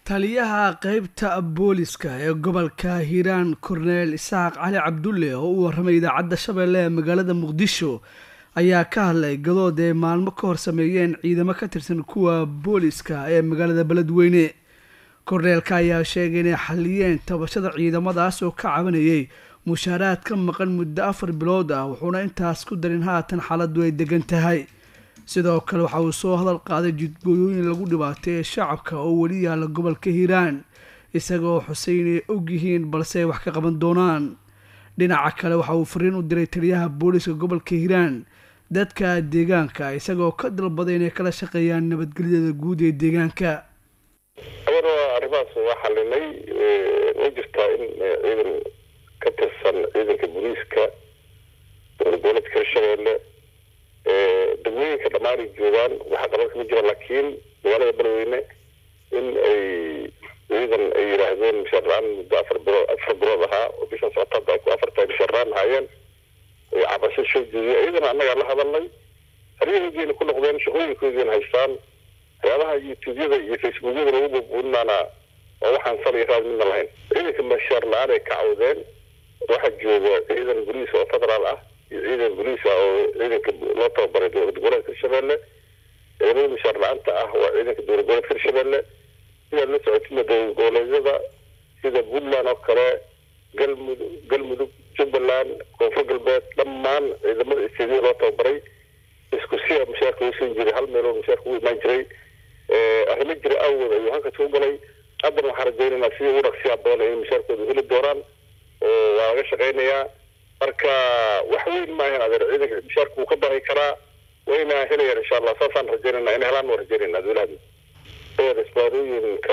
taliyaha qaybta booliska ee gobolka Hiiraan Korneel Isaaq Cali Cabdulle oo u warramay idaacadda Shabeelle ee magaalada Muqdisho ayaa ka hadlay gadood ay maalmo ka hor sameeyeen ciidamo ka tirsan kuwa booliska ee magaalada Beledweyne. Korneelka ayaa sheegay inay xaliyeen tabashada ciidamadaas oo ka cabanayay mushaaraad ka maqan muddo 4 bilood ah, wuxuuna intaas ku darin haatan xaaladdu ay degan tahay. sidoo kale waxa uu soo hadal qaaday jidgooyooyin lagu dhibaateeyay shacabka oo weli yaala gobolka Hiiraan isagoo Xuseen ay og yihiin balse ay wax ka qaban doonaan. dhinaca kale waxa uu fariin u diray taliyaha booliska gobolka Hiiraan dadka deegaanka isagoo ka dalbaday inay kala shaqeeyaan nabadgelyada guud ee deegaanka. arrimahaas waxa xalinay jirta in ciidan ka tirsan ciidanka booliska gobolka Shabeelle degmooyinka dhamaari joogaan waxa qaban ka jira laakiin magaalada Beledweyne in ay ciidan ay yiraahdeen mushaaraan muddo 4 bilood ahaa oo bisha September ay ku 4 mushaaraan hayeen ay cabasho soo jeediyeen ciidan annaga la hadalnay ariiqeena ku noqdeen shaqooyinkoodina haystaan waxyaabaha YouTube-yada iyo Facebook-yada lagu buubuunana oo waxaan salay raadina lahayn ciidanka mushaar la'aan ay ka cawdeen waxa jooga ciidan booliis oo federaal ah ciidan booliis oo ciidanka loo tababaray gobolka Shabeelle ee mushaar la'aanta ah waa ciidanka gobolka Shabeelle sida la socodsiina goboleedyada sida Puntland oo kale galmudug Jubbaland koonfur galbeed dhammaan ciidamada isticmaal loo tababaray isku si mushaarka u soo jiray hal meel oo mushaarka u iman jiray arrimo jira awooda iyo halka soo galay hadda waxaan rajaynaynaa si uu raqsi doona in mushaarkooda heli doonaan oo waa laga shaqeynayaa marka wax weyn ma ahan adeer ciidanka mushaarka uu ka baahi karaa wayna helayaan insha Allah saasaan rajaynaynaa in helaan warjaynaynaa dawladda isbaarooyinka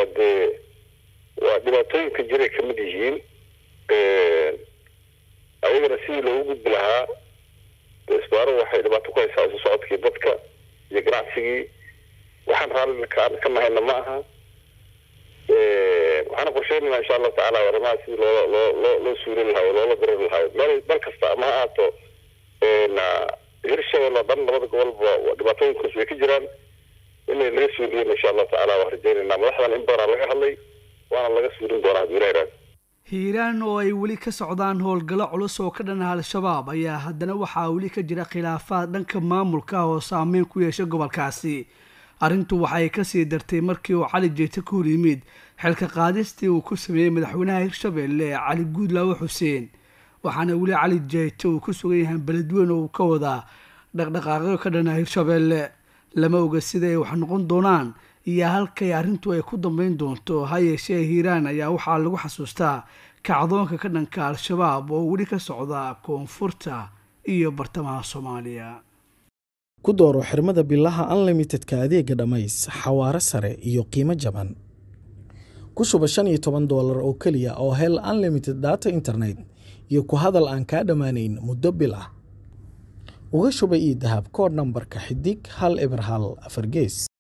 waa dhibaatooyinka jiray ka mid yihiin ayagana si loogu gudbi lahaa isbaaro waxay dhibaato ku haysaa isu socodkii dadka iyo ganacsigii waxaan raalli ka nahayna ma aha waxaan qorsheynaynaa insha Allah tacaala arrimaha si loo suurin lahaa oo loola dirin lahaa meel kasta ama ha ahaato Hirshabeelle dhan labada gobolba dhibaatooyinkaas way ka jiraan inay laga suuriyeen insha Allah tacaala waa rajaynaynaa madaxdan in badan laga hadlay waana laga suurin doonaa Hiiraan. Hiiraan oo ay weli ka socdaan howlgalo culus oo ka dhan ah Al-Shabaab ayaa haddana waxaa weli ka jira khilaafaad dhanka maamulka oo saameyn ku yeeshay gobolkaasi. arrintu waxay ka sii dartay markii uu Cali Jeete ku yimid xilka qaadistii uu ku sameeyay madaxweynaha Hirshabeelle Cali Guudlaawe Xuseen waxaana weli Cali Jeete uu ku sugan yahay Beledweyne oo ka wada dhaqdhaqaaqyo ka dhan ah Hirshabeelle lama oga sida ay wax noqon doonaan iyo halkay arrintu ay ku dambeyn doonto ha yeeshee Hiiraan ayaa waxaa lagu xasuustaa kacdoonka ka dhanka Al-Shabaab oo weli ka socda koonfurta iyo bartamaha Soomaaliya. ku dooro xirmada billaha unlimited-ka adeega dhamays xawaare sare iyo qiimo jaban ku shuba $15 oo kaliya oo hel unlimited data internet iyo ku hadal aan ka dhamaanayn muddo bil ah uga shuba ii dahab kood nambarka xidig 1 eber 1 4 gees.